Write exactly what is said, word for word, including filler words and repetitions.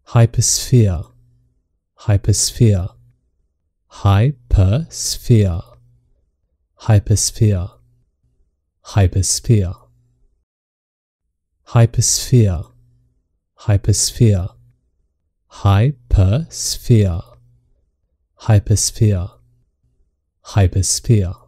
Hypersphere, Hypersphere, Hypersphere, Hypersphere, Hypersphere, Hypersphere, Hypersphere, Hypersphere, Hypersphere, Hypersphere.